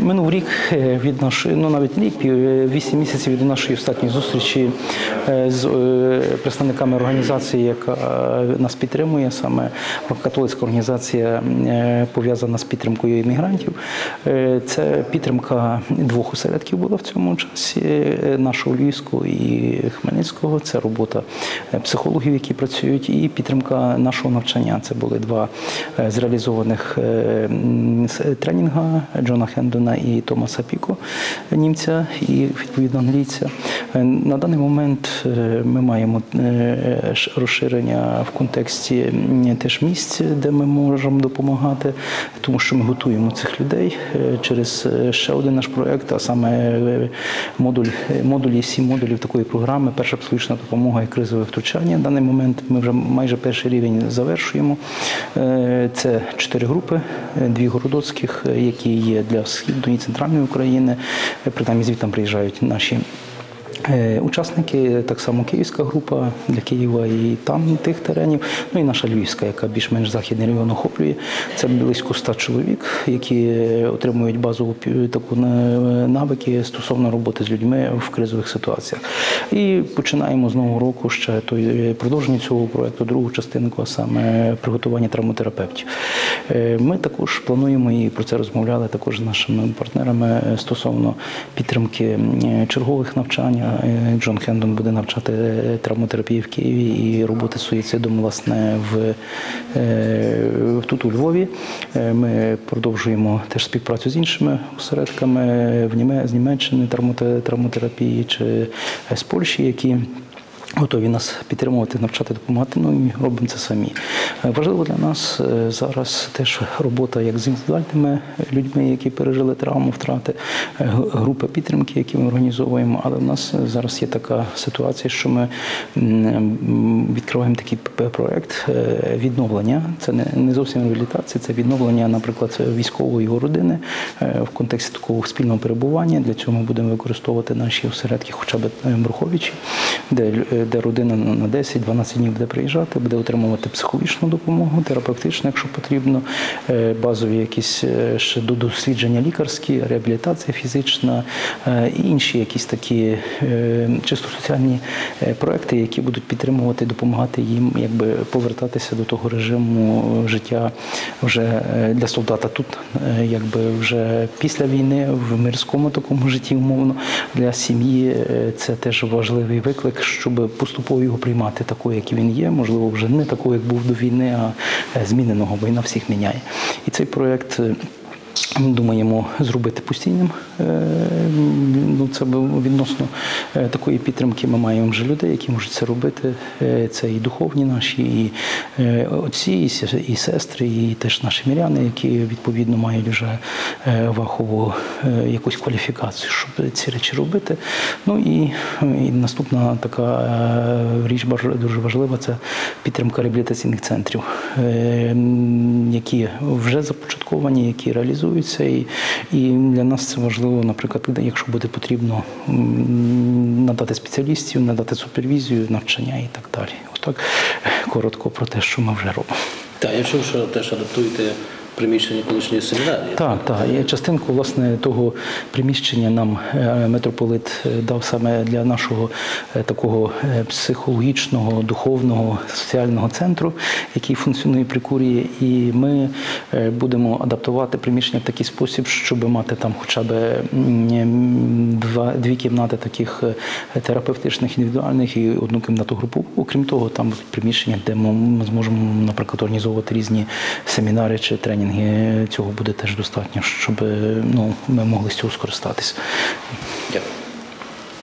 Минув рік від нашої, навіть рік, 8 місяців від нашої останньої зустрічі з представниками організації, яка нас підтримує, саме католицька організація, пов'язана з підтримкою іммігрантів. Це підтримка 2 осередків була в цьому часі, нашого Львівського і Хмельницького. Це робота психологів, які працюють, і підтримка нашого навчання. Це були 2 зреалізованих тренінга Джона Хендона і Томаса Піко, німця і, відповідно, англійця. На даний момент ми маємо розширення в контексті теж місць, де ми можемо допомагати, тому що ми готуємо цих людей через ще один наш проєкт, а саме модулі, 7 модулів такої програми «Перша психологічна допомога і кризове втручання». На даний момент ми вже майже перший рівень завершуємо. Це 4 групи, 2 городоцьких, які є для Східної і Центральної України. Принаймні звідти приїжджають наші учасники, так само київська група для Києва і там тих теренів, і наша львівська, яка більш-менш західний регіон охоплює. Це близько 100 чоловік, які отримують базову таку навики стосовно роботи з людьми в кризових ситуаціях. І починаємо з нового року ще продовження цього проєкту, другу частинку, а саме приготування травматерапевтів. Ми також плануємо, і про це розмовляли також з нашими партнерами, стосовно підтримки чергових навчань. Джон Хендон буде навчати травматерапії в Києві і роботи з суїцидом, власне, тут у Львові. Ми продовжуємо теж співпрацю з іншими осередками з Німеччини травматерапії чи з Польщі, які готові нас підтримувати, навчати, допомагати, і робимо це самі. Важливо для нас зараз теж робота як з індивідуальними людьми, які пережили травму, втрати, групи підтримки, які ми організовуємо, але в нас зараз є така ситуація, що ми відкриваємо такий проєкт відновлення. Це не зовсім реабілітація, це відновлення, наприклад, військової його родини в контексті такого спільного перебування. Для цього ми будемо використовувати наші осередки, хоча б Бруховичі, де родина на 10-12 днів буде приїжджати, буде отримувати психологічну допомогу, терапевтичну, якщо потрібно, базові якісь ще дослідження лікарські, реабілітація фізична і інші якісь такі чисто соціальні проекти, які будуть підтримувати, допомагати їм повертатися до того режиму життя вже для солдата тут, вже після війни, в мирському такому житті, умовно, для сім'ї це теж важливий виклик, щоб поступово його приймати такою, як він є, можливо, вже не такою, як був до війни, а зміненого, бо війна всіх міняє. І цей проєкт ми думаємо зробити постійним. Це відносно такої підтримки ми маємо вже людей, які можуть це робити. Це і духовні наші, і отці, і сестри, і теж наші миряни, які відповідно мають вже фахову якусь кваліфікацію, щоб ці речі робити. І наступна така річ дуже важлива – це підтримка реабілітаційних центрів, які вже започатковані, які реалізуються. І для нас це важливо, наприклад, якщо буде потрібно надати спеціалістів, надати супервізію, навчання і так далі. Отак коротко про те, що ми вже робимо. Так, я чув, що теж адаптуєте приміщення колишньої семінарії. Так. І частинку, власне, того приміщення нам митрополит дав саме для нашого такого психологічного, духовного, соціального центру, який функціонує при курії. І ми будемо адаптувати приміщення в такий спосіб, щоб мати там хоча б 2 кімнати таких терапевтичних, індивідуальних і 1 кімнату групову. Окрім того, там будуть приміщення, де ми зможемо, наприклад, організовувати різні семінари чи тренінги. Цього буде теж достатньо, щоб ми могли з цього скористатися. Дякую.